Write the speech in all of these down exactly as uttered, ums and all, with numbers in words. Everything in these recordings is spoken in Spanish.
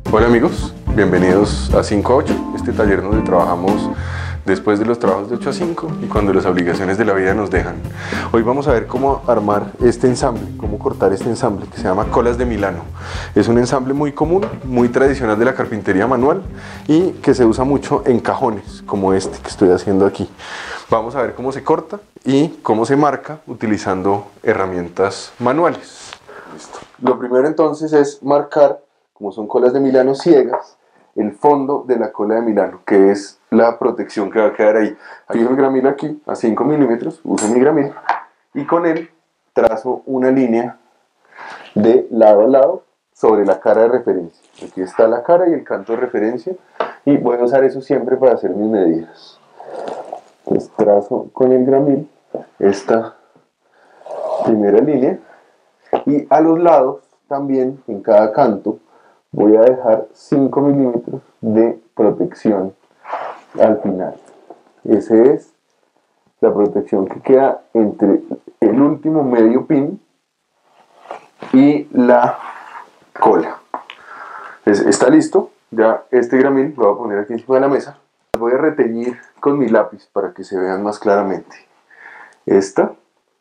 Hola amigos, bienvenidos a cinco a ocho, este taller donde trabajamos después de los trabajos de ocho a cinco y cuando las obligaciones de la vida nos dejan. Hoy vamos a ver cómo armar este ensamble, cómo cortar este ensamble que se llama colas de Milano. Es un ensamble muy común, muy tradicional de la carpintería manual y que se usa mucho en cajones como este que estoy haciendo aquí. Vamos a ver cómo se corta y cómo se marca utilizando herramientas manuales. Listo. Lo primero entonces es marcar, como son colas de Milano ciegas, el fondo de la cola de Milano, que es la protección que va a quedar ahí. Fijo el gramil aquí a cinco milímetros, uso mi gramil y con él trazo una línea de lado a lado sobre la cara de referencia. Aquí está la cara y el canto de referencia y voy a usar eso siempre para hacer mis medidas. Entonces trazo con el gramil esta primera línea y a los lados también, en cada canto, voy a dejar cinco milímetros de protección al final. Esa es la protección que queda entre el último medio pin y la cola. Entonces, está listo. Ya este gramil lo voy a poner aquí encima de la mesa. Voy a reteñir con mi lápiz para que se vean más claramente. Esta,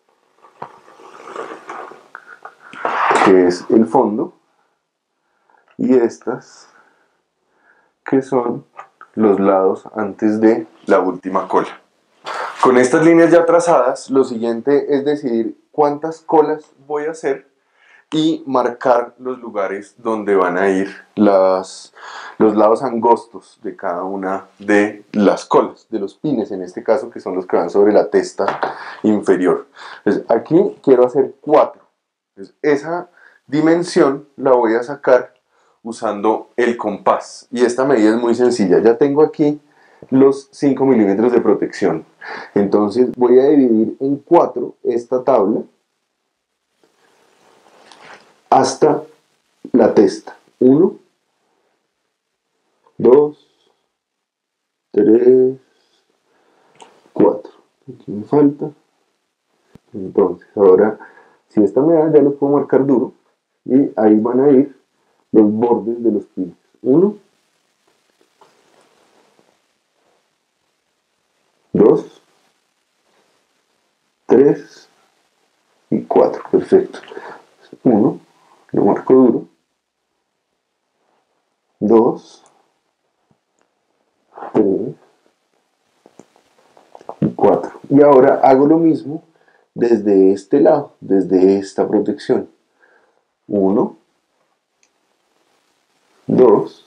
que es el fondo, y estas, que son los lados antes de la última cola. Con estas líneas ya trazadas, lo siguiente es decidir cuántas colas voy a hacer y marcar los lugares donde van a ir las, los lados angostos de cada una de las colas, de los pines en este caso, que son los que van sobre la testa inferior. Entonces, aquí quiero hacer cuatro. Entonces, esa dimensión la voy a sacar usando el compás y esta medida es muy sencilla. Ya tengo aquí los cinco milímetros de protección, entonces voy a dividir en cuatro esta tabla hasta la testa. Uno, dos, tres, cuatro. Aquí me falta. Entonces ahora, si esta me da, ya lo puedo marcar duro y ahí van a ir los bordes de los pines. Uno, dos, tres y cuatro. Perfecto. Uno, lo marco duro. Dos, tres y cuatro. Y ahora hago lo mismo desde este lado, desde esta protección. Uno, dos,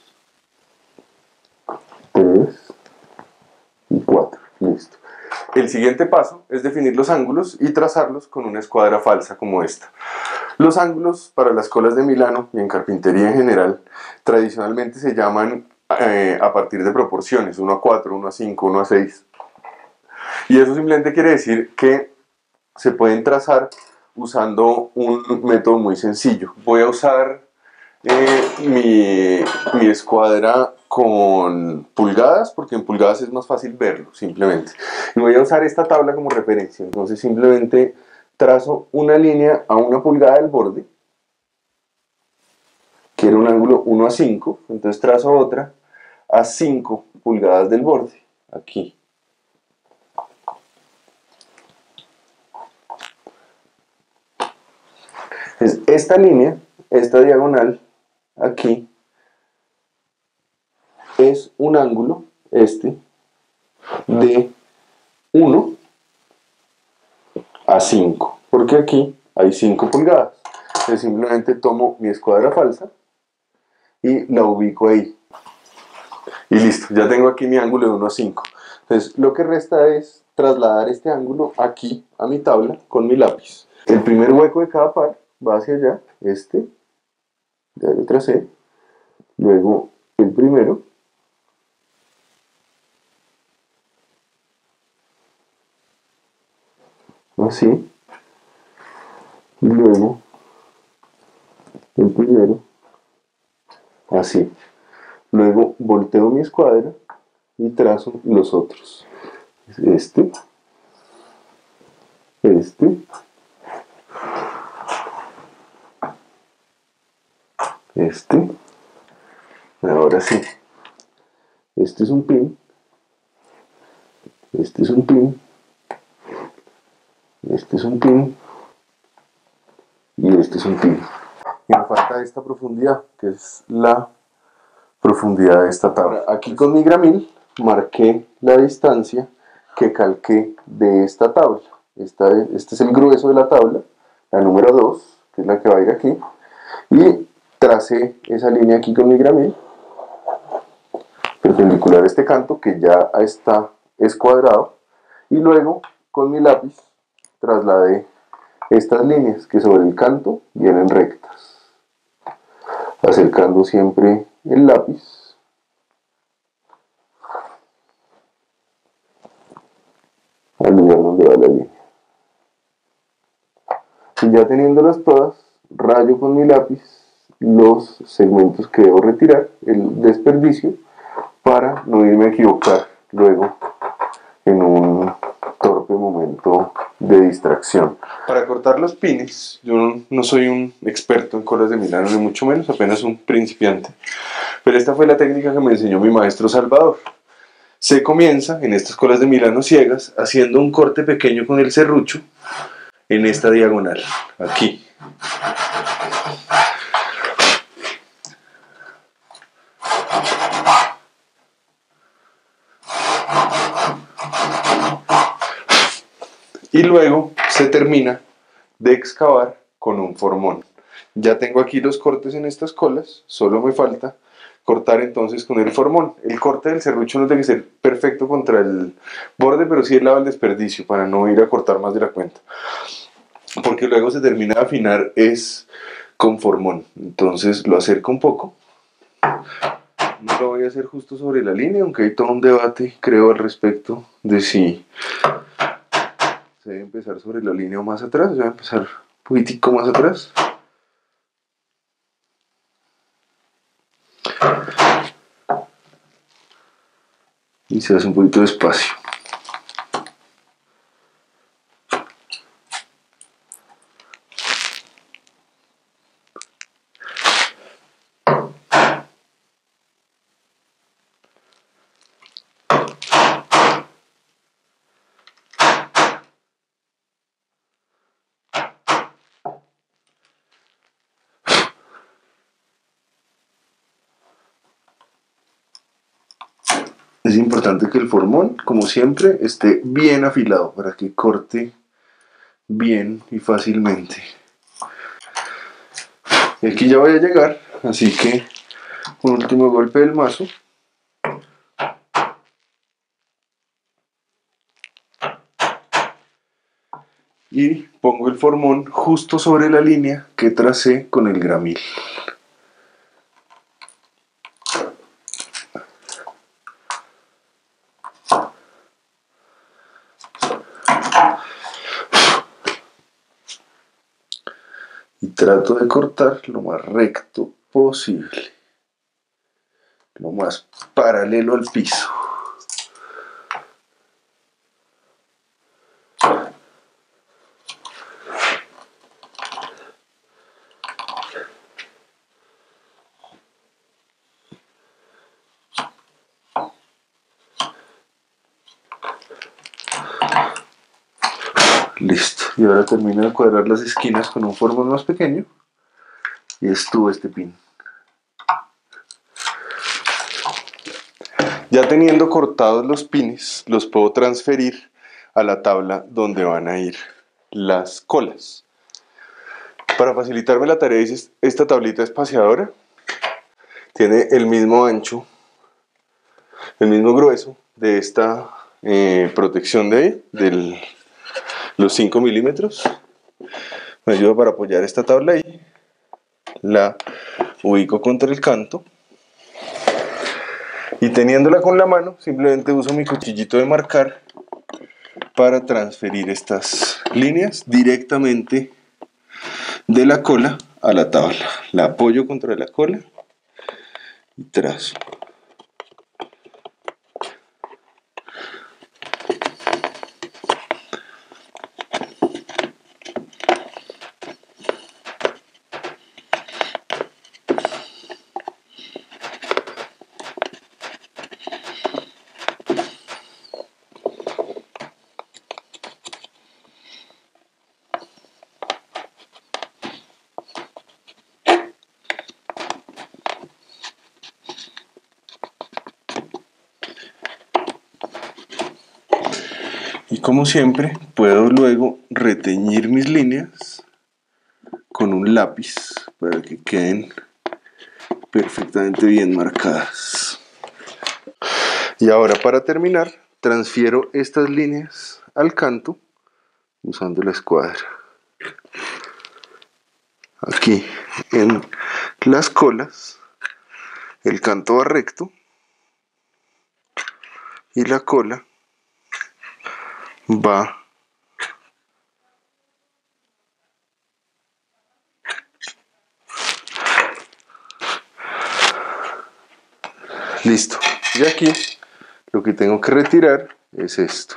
tres y cuatro. Listo. El siguiente paso es definir los ángulos y trazarlos con una escuadra falsa como esta. Los ángulos para las colas de Milano y en carpintería en general tradicionalmente se llaman eh, a partir de proporciones, uno a cuatro, uno a cinco, uno a seis. Y eso simplemente quiere decir que se pueden trazar usando un método muy sencillo. Voy a usar eh, mi, mi escuadra con pulgadas, porque en pulgadas es más fácil verlo, simplemente. Y voy a usar esta tabla como referencia. Entonces simplemente trazo una línea a una pulgada del borde. Quiero un ángulo uno a cinco, entonces trazo otra a cinco pulgadas del borde, aquí. Entonces, esta línea, esta diagonal, aquí, es un ángulo, este, de uno a cinco, porque aquí hay cinco pulgadas. Entonces simplemente tomo mi escuadra falsa y la ubico ahí. Y listo, ya tengo aquí mi ángulo de uno a cinco. Entonces lo que resta es trasladar este ángulo aquí a mi tabla con mi lápiz. El primer hueco de cada par va hacia allá, este, ya lo tracé. Luego el primero. Así. Y luego el primero. Así. Luego volteo mi escuadra y trazo los otros. Este. Este. Este. Ahora sí, este es un pin, este es un pin, este es un pin y este es un pin. Y me falta esta profundidad, que es la profundidad de esta tabla. Aquí con mi gramil marqué la distancia que calqué de esta tabla. Esta, este es el grueso de la tabla, la número dos, que es la que va a ir aquí, y tracé esa línea aquí con mi gramil, perpendicular a este canto, que ya está escuadrado, y luego con mi lápiz trasladé estas líneas que sobre el canto vienen rectas, acercando siempre el lápiz al lugar donde va la línea. Y ya teniéndolas todas, rayo con mi lápiz los segmentos que debo retirar, el desperdicio, para no irme a equivocar luego en un torpe momento de distracción. Para cortar los pines, yo no, no soy un experto en colas de Milano, ni mucho menos, apenas un principiante. Pero esta fue la técnica que me enseñó mi maestro Salvador. Se comienza en estas colas de Milano ciegas haciendo un corte pequeño con el serrucho en esta diagonal, aquí. Y luego se termina de excavar con un formón. Ya tengo aquí los cortes en estas colas, solo me falta cortar entonces con el formón. El corte del serrucho no tiene que ser perfecto contra el borde, pero sí el lado del desperdicio, para no ir a cortar más de la cuenta. Porque luego se termina de afinar es con formón. Entonces lo acerco un poco. No lo voy a hacer justo sobre la línea, aunque hay todo un debate, creo, al respecto de si se debe empezar sobre la línea o más atrás. Se va a empezar un poquitico más atrás. Y se hace un poquito de espacio. Es importante que el formón, como siempre, esté bien afilado para que corte bien y fácilmente. Y aquí ya voy a llegar, así que un último golpe del mazo. Y pongo el formón justo sobre la línea que tracé con el gramil. Y trato de cortar lo más recto posible, lo más paralelo al piso. Listo, y ahora termino de cuadrar las esquinas con un formón más pequeño y estuvo este pin. Ya teniendo cortados los pines, los puedo transferir a la tabla donde van a ir las colas. Para facilitarme la tarea, hice esta tablita espaciadora. Tiene el mismo ancho, el mismo grueso de esta eh, protección de ahí, de los cinco milímetros. Me ayuda para apoyar esta tabla ahí. La ubico contra el canto. Y teniéndola con la mano, simplemente uso mi cuchillito de marcar para transferir estas líneas directamente de la cola a la tabla. La apoyo contra la cola y trazo. como siempre, puedo luego reteñir mis líneas con un lápiz para que queden perfectamente bien marcadas. Y ahora, para terminar, transfiero estas líneas al canto usando la escuadra. Aquí en las colas el canto va recto y la cola va listo. Y aquí lo que tengo que retirar es esto.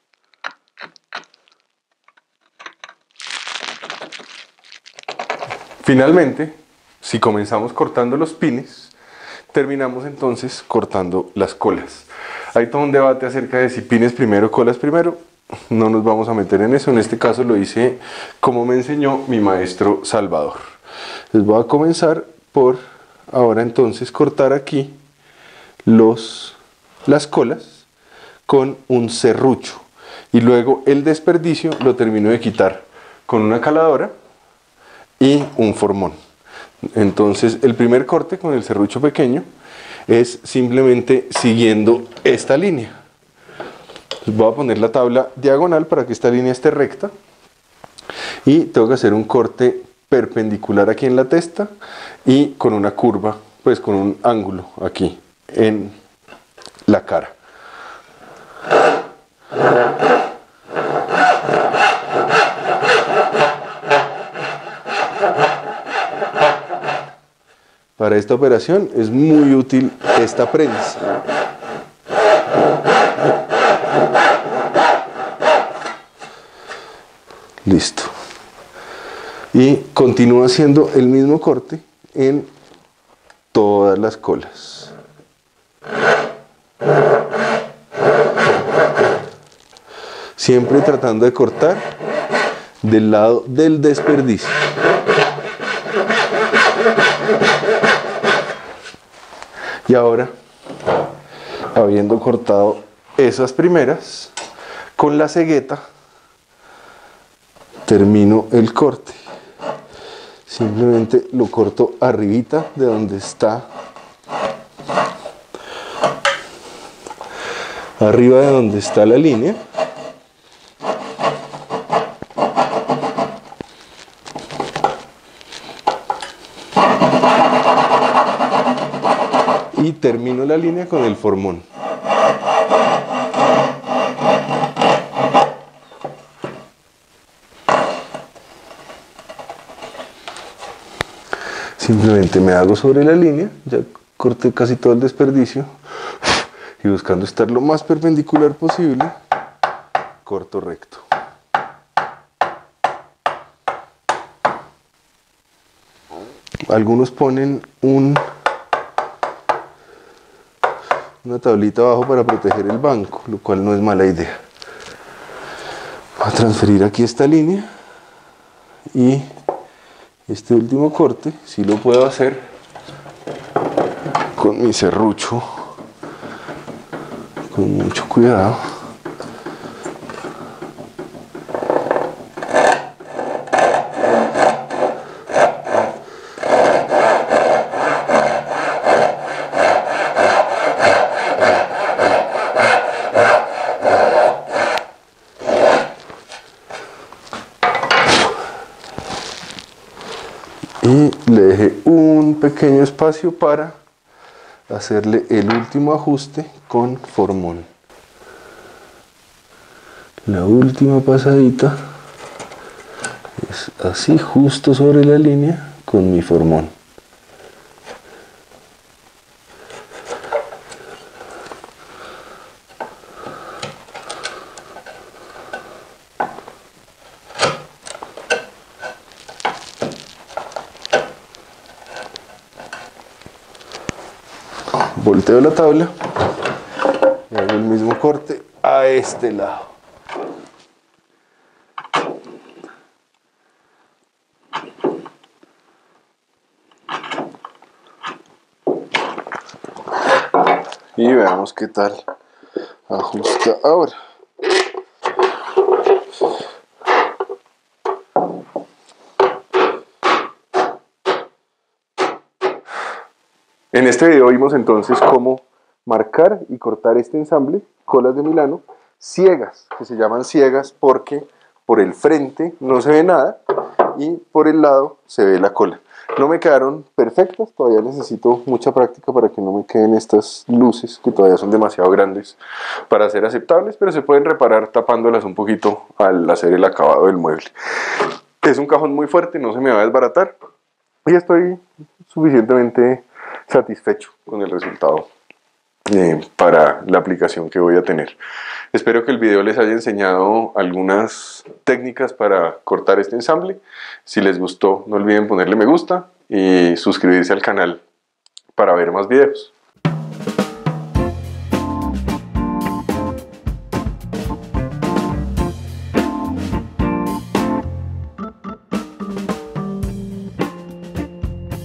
Finalmente, si comenzamos cortando los pines, terminamos entonces cortando las colas. Hay todo un debate acerca de si pines primero, colas primero. No nos vamos a meter en eso. En este caso lo hice como me enseñó mi maestro Salvador. Les voy a comenzar por ahora entonces cortar aquí los, las colas con un serrucho. Y luego el desperdicio lo termino de quitar con una caladora y un formón. Entonces el primer corte con el serrucho pequeño es simplemente siguiendo esta línea. Voy a poner la tabla diagonal para que esta línea esté recta y tengo que hacer un corte perpendicular aquí en la testa y con una curva, pues con un ángulo aquí en la cara. Para esta operación es muy útil esta prensa. Listo. Y continúo haciendo el mismo corte en todas las colas. Siempre tratando de cortar del lado del desperdicio. Y ahora, habiendo cortado esas primeras, con la cegueta termino el corte. Simplemente lo corto arribita de donde está, arriba de donde está la línea. Y termino la línea con el formón. Simplemente me hago sobre la línea, ya corté casi todo el desperdicio y buscando estar lo más perpendicular posible, corto recto. Algunos ponen un una tablita abajo para proteger el banco, lo cual no es mala idea. Voy a transferir aquí esta línea y este último corte sí lo puedo hacer con mi serrucho con mucho cuidado. Y le dejé un pequeño espacio para hacerle el último ajuste con formón. La última pasadita es así, justo sobre la línea con mi formón. Volteo la tabla y hago el mismo corte a este lado. Y veamos qué tal ajusta ahora. En este video vimos entonces cómo marcar y cortar este ensamble, colas de Milano, ciegas, que se llaman ciegas porque por el frente no se ve nada y por el lado se ve la cola. No me quedaron perfectas, todavía necesito mucha práctica para que no me queden estas luces que todavía son demasiado grandes para ser aceptables, pero se pueden reparar tapándolas un poquito al hacer el acabado del mueble. Es un cajón muy fuerte, no se me va a desbaratar y estoy suficientemente satisfecho con el resultado eh, para la aplicación que voy a tener. Espero que el video les haya enseñado algunas técnicas para cortar este ensamble. Si les gustó, no olviden ponerle me gusta y suscribirse al canal para ver más videos.